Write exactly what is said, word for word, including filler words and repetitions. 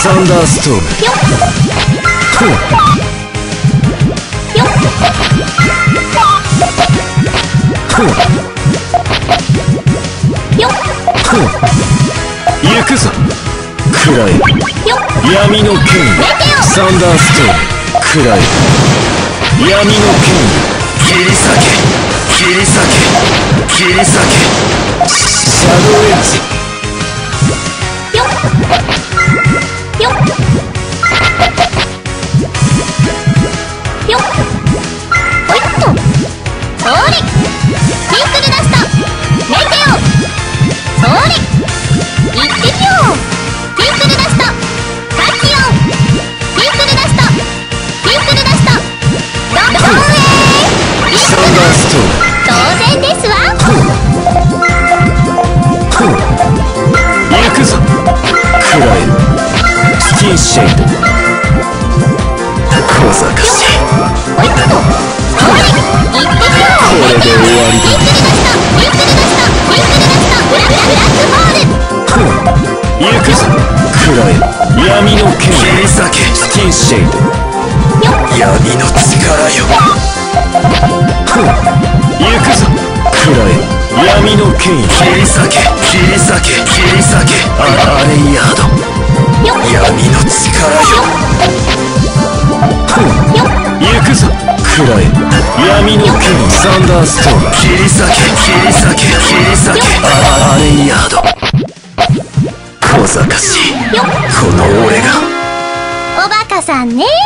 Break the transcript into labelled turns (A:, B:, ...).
A: サンダーストーム。ふんふんふん行くぞ。くらえ闇の剣意。サンダーストーム。くらえ闇の剣意。切り裂け切り裂け切り裂けシャドウエッジ。
B: よっよっよっほいっとそれピンクルダストメテオそれいってみよう。ピンクルダストカキオンピンクルダストピンクルダストどんどんへ
A: サンダーストーム。
B: 当然ですわ。
A: ふん行くぞ。くらえスキンシェイド。小賢しい。
B: ほいっとそれいってみよう。
A: これで終わりだ。
B: ピンクルダストピンクルダストピンクルダストブラブラックホール。
A: ふん行くぞ。くらえ闇の剣切り裂けスキンシェイド。闇の力よ。ふん行くぞ。くらえ闇の剣切り裂け切り裂け切り裂けああれヤード闇の力よ。ふん行くぞ。くらえ闇の剣サンダーストーム。切り裂け切り裂け切り裂けあああれヤード小賢しいこの俺が。
B: おバカさんね。